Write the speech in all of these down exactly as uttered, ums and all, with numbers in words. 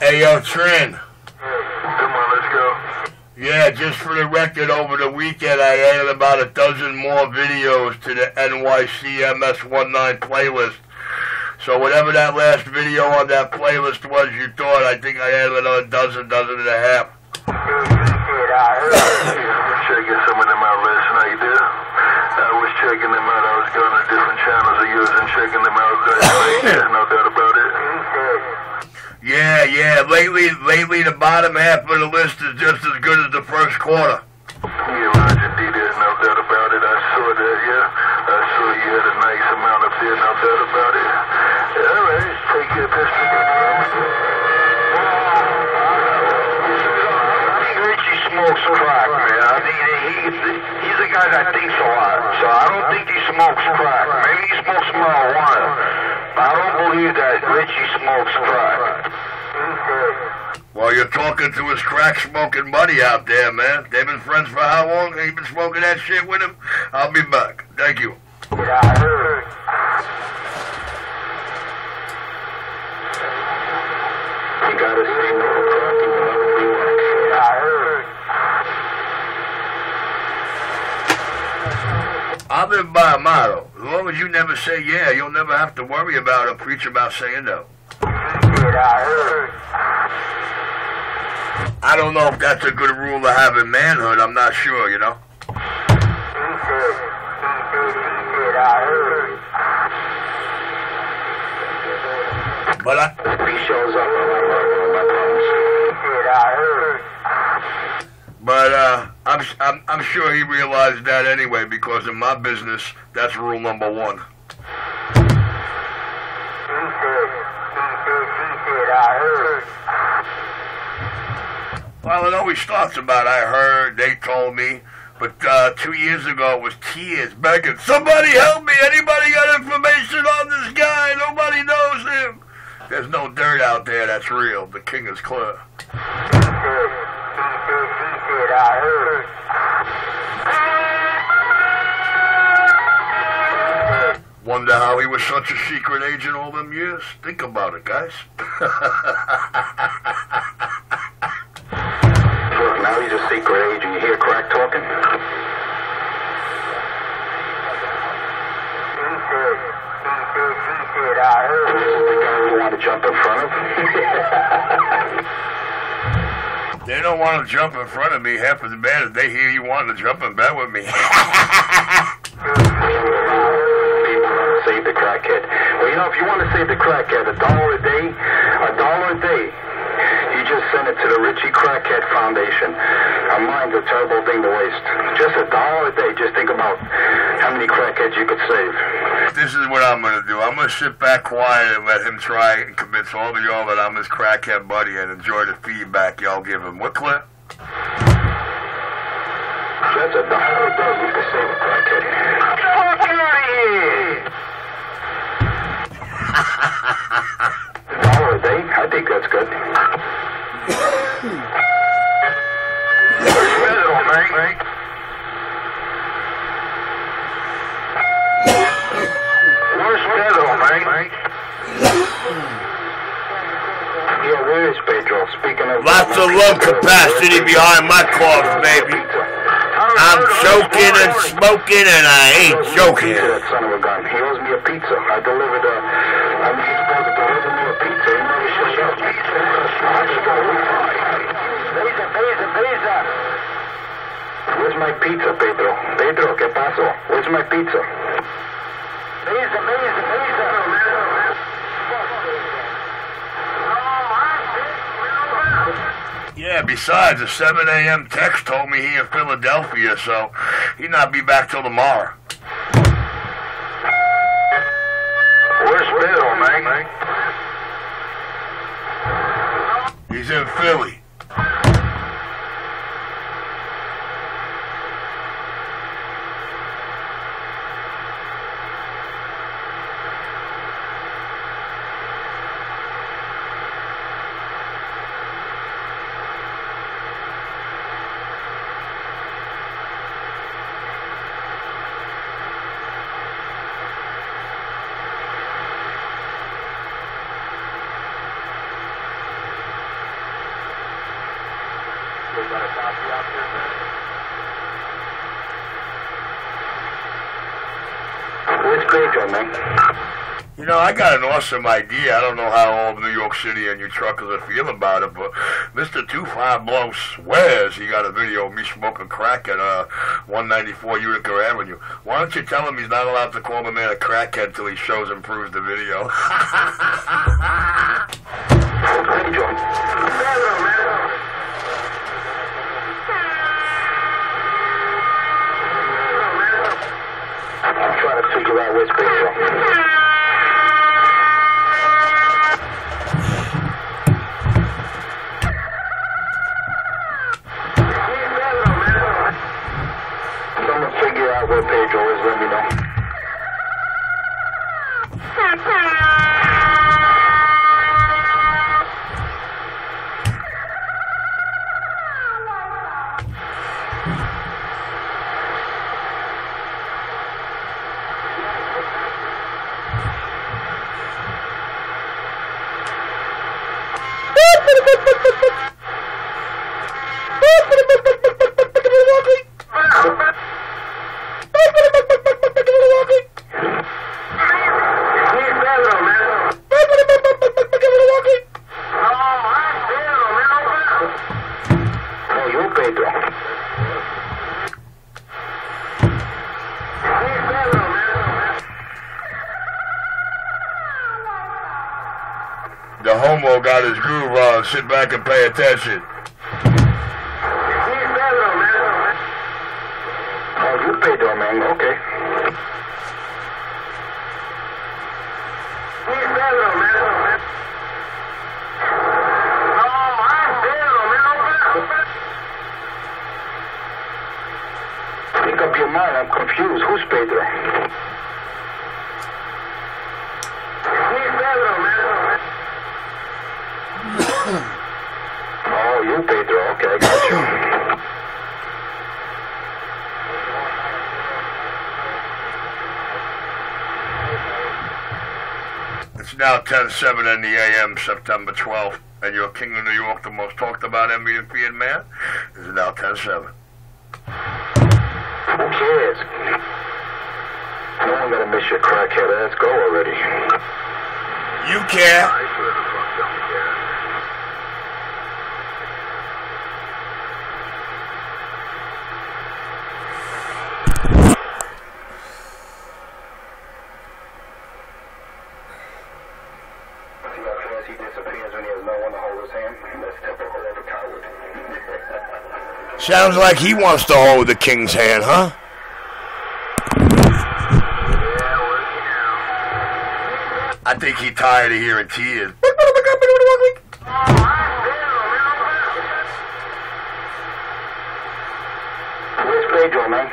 Hey, yo, Trin. Come on, let's go. Yeah, just for the record, over the weekend I added about a dozen more videos to the N Y C M S nineteen playlist. So whatever that last video on that playlist was you thought, I think I added another dozen, dozen and a half. I'm checking some of them out last night, dude. I was checking them out. I was going to different channels of yours and checking them out. There's no doubt about it. Yeah, yeah. Lately, lately the bottom half of the list is just as good as the first quarter. Yeah, Roger D, there's no doubt about it. I saw that, yeah. I saw you had a nice amount up there, no doubt about it. Yeah, all right, take your pistol. I think Richie smokes crack, man. I think he, he, he's a guy that thinks a lot, so I don't think he smokes crack. Maybe he smokes marijuana, but I don't believe that Richie smokes crack. Well, you're talking to his crack-smoking buddy out there, man. They've been friends for how long? You've been smoking that shit with him? I'll be back. Thank you. Yeah, I heard. You gotta say no to crack, you will never be one. Yeah, I heard. I live by a motto. As long as you never say yeah, you'll never have to worry about or preach about saying no. Yeah, I heard. I don't know if that's a good rule to have in manhood. I'm not sure, you know. But I. He shows up. But uh, I'm I'm I'm sure he realized that anyway, because in my business, that's rule number one. Well, it always starts about I heard, they told me, but uh, two years ago it was tears begging, somebody help me, anybody got information on this guy, nobody knows him. There's no dirt out there that's real, the king is clear. Wonder how he was such a secret agent all them years? Think about it, guys. Now he's a secret agent. You hear crack talking? This is the guy you want to jump in front of? They don't want to jump in front of me half as bad as they hear you wanting to jump in bed with me. Save the crackhead. Well, you know, if you want to save the crackhead, a dollar a day, a dollar a day, you just send it to the Richie Crackhead Foundation. A mind's a terrible thing to waste. Just a dollar a day. Just think about how many crackheads you could save. This is what I'm going to do. I'm going to sit back quiet and let him try and convince all of y'all that I'm his crackhead buddy and enjoy the feedback y'all give him. What, Cliff? Just a dollar a day, you could save a crackhead. Fuck out of here! A dollar a day? I think that's good. Where's Pedro, man? Where's Pedro, man? Yeah, where is Pedro? Speaking of... Lots of love capacity behind my clogs, baby. I'm choking and smoking and I ain't joking. That son of a gun. He owes me a pizza. I delivered a... I mean, he's supposed to deliver me a pizza. He never showed up. Pizza. Pizza, pizza, pizza. Where's my pizza, Pedro? Pedro, ¿qué pasó? Where's my pizza? Pizza, pizza, pizza. Yeah, besides, a seven a m text told me he in Philadelphia, so he not be back till tomorrow. Where's Pedro, man? He's in Philly. got a copy out there? Where's Pedro, man? You know, I got an awesome idea. I don't know how all of New York City and you truckers are feel about it, but Mister Two Five Blow swears he got a video of me smoking crack at uh, one ninety-four Utica Avenue. Why don't you tell him he's not allowed to call the man a crackhead until he shows and proves the video? Pedro. I'm trying to figure out where's Pedro. Someone figure out where Pedro is, let me know. The homo got his groove on. Sit back and pay attention. Oh, you Pedro, man. Okay. Pick up your mind. I'm confused. Who's Pedro? Oh, you Pedro. Okay, I got you. It's now ten seven in the A M, September twelfth, and your King of New York, the most talked about M V P man, is now ten seven. Who cares? No one gotta miss your crackhead ass. Go already. You care? He disappears when he has no one to hold his hand. That's typical of a coward. Sounds like he wants to hold the king's hand, huh? I think he's tired of hearing tears. Where's Pedro, man?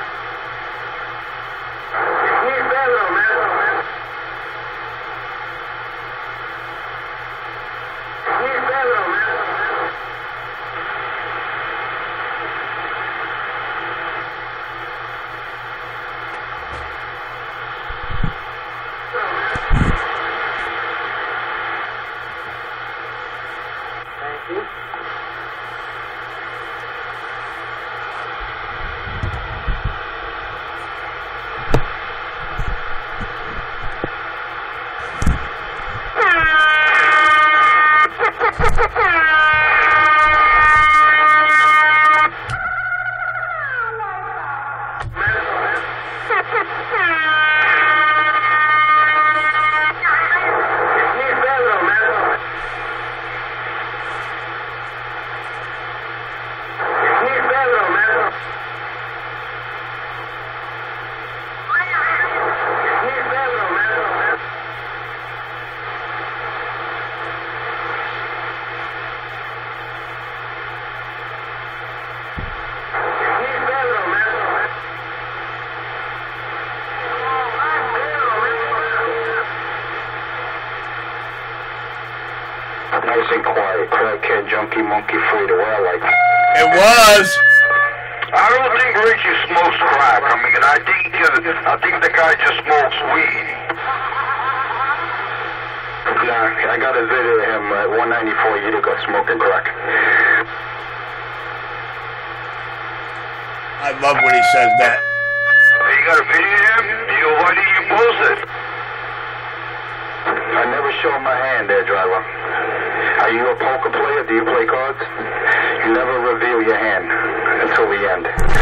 Nice and quiet, crackhead, junkie, monkey, free to wear like that. It was. I don't think Richie smokes crack. I mean, I think uh, I think the guy just smokes weed. Nah, I got a video of him at one ninety-four Utica smoking crack. I love when he says that. Hey, you got a video of him? You, why didn't you post it? I never show my hand there, driver. Are you a poker player? Do you play cards? You never reveal your hand until the end.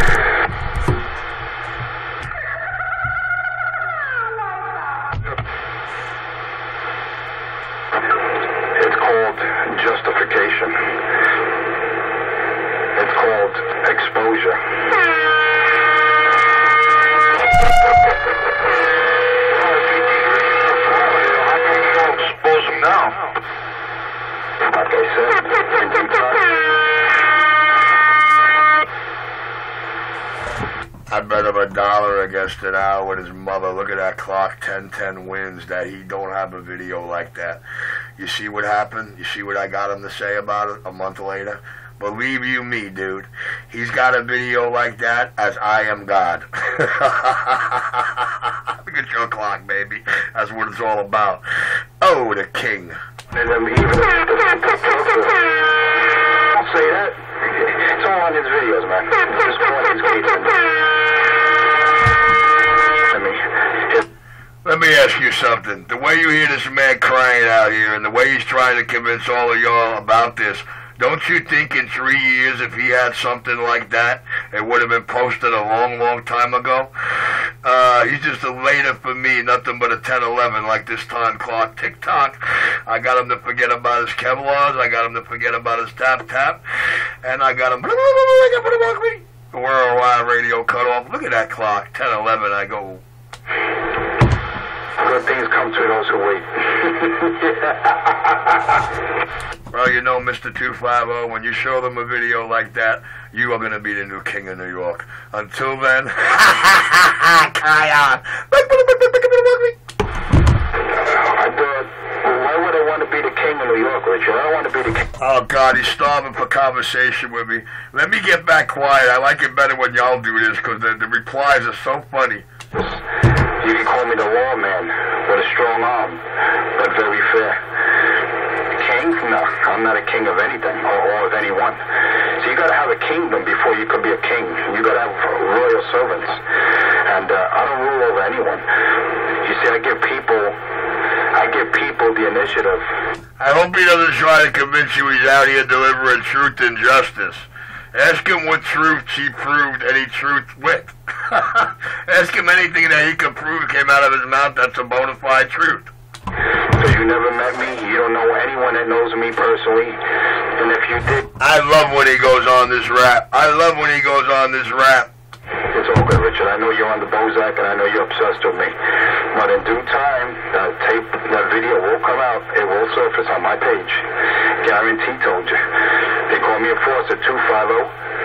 It's called justification. It's called exposure. Expose him now. Like I said, in due time. I bet him a dollar against an hour with his mother. Look at that clock, ten ten wins, that he don't have a video like that. You see what happened? You see what I got him to say about it a month later? Believe you me, dude. He's got a video like that as I am God. Look at your clock, baby. That's what it's all about. Oh, the king. And then even don't say that. It's all on his videos, man. Just point his gates in. I mean, let me ask you something. The way you hear this man crying out here and the way he's trying to convince all of y'all about this, don't you think in three years, if he had something like that, it would have been posted a long, long time ago? Uh, he's just a later for me, nothing but a ten eleven like this time clock. Tick-tock. I got him to forget about his Kevlars. I got him to forget about his tap-tap. And I got him... Worldwide radio cut off. Look at that clock, ten eleven. I go... Good things come to those who wait. Well, you know, Mister two fifty, when you show them a video like that, you are going to be the new king of New York. Until then, Kion. I thought, why would I want to be the king of New York, Richard? I don't want to be the king. Oh, God, he's starving for conversation with me. Let me get back quiet. I like it better when y'all do this, because the, the replies are so funny. You can call me the lawman with a strong arm, but very fair. King? No, I'm not a king of anything or, or of anyone. So you got to have a kingdom before you can be a king. You got to have royal servants, and uh, I don't rule over anyone. You see, I give people, I give people the initiative. I hope he doesn't try to convince you he's out here delivering truth and justice. Ask him what truth he proved any truth with. Ask him anything that he could prove came out of his mouth that's a bona fide truth. So you never met me? You don't know anyone that knows me personally? And if you did... I love when he goes on this rap. I love when he goes on this rap. It's all good, Richard. I know you're on the Bozak and I know you're obsessed with me. But in due time, that tape, that video will come out. It will surface on my page. Guarantee told you. They call me a force at two fifty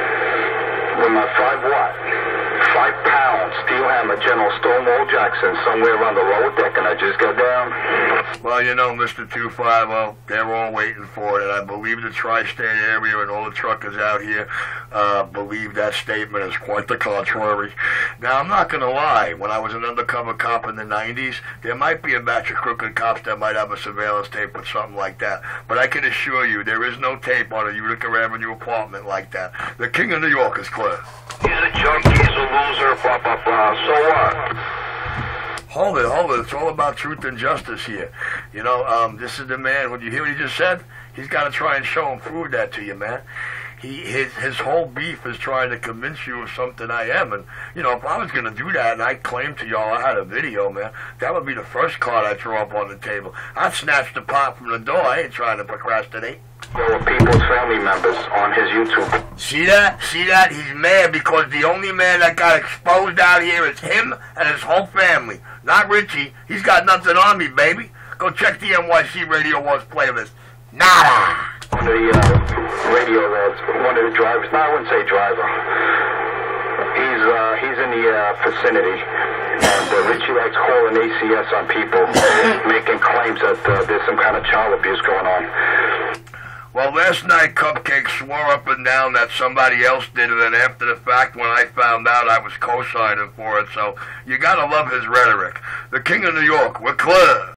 with my five watt, five pound steel hammer General Stonewall Jackson somewhere around the lower deck, and I just got down. Well, you know, Mister two fifty, they're all waiting for it, and I believe the tri-state area and all the truckers out here uh, believe that statement is quite the contrary. Now, I'm not going to lie. When I was an undercover cop in the nineties, there might be a batch of crooked cops that might have a surveillance tape with something like that. But I can assure you, there is no tape on a Utica Avenue apartment like that. The king of New York is clear. He's a junkie, he's a loser, blah, blah, blah. So what? Hold it, hold it. It's all about truth and justice here. You know, um, this is the man. When you hear what he just said, he's got to try and show and prove that to you, man. He, his, his whole beef is trying to convince you of something I am. And, you know, if I was going to do that and I claimed to y'all I had a video, man, that would be the first card I'd throw up on the table. I'd snatch the pot from the door. I ain't trying to procrastinate. There were people's family members on his YouTube. See that? See that? He's mad because the only man that got exposed out here is him and his whole family. Not Richie. He's got nothing on me, baby. Go check the N Y C Radio Wars playlist. Nada! One of the uh, radio lads, one of the drivers, no, I wouldn't say driver. He's uh, he's in the uh, vicinity, and uh, Richie likes calling A C S on people, making claims that uh, there's some kind of child abuse going on. Well, last night Cupcake swore up and down that somebody else did it, and after the fact, when I found out, I was co-signing for it, so you gotta love his rhetoric. The king of New York, we're clear.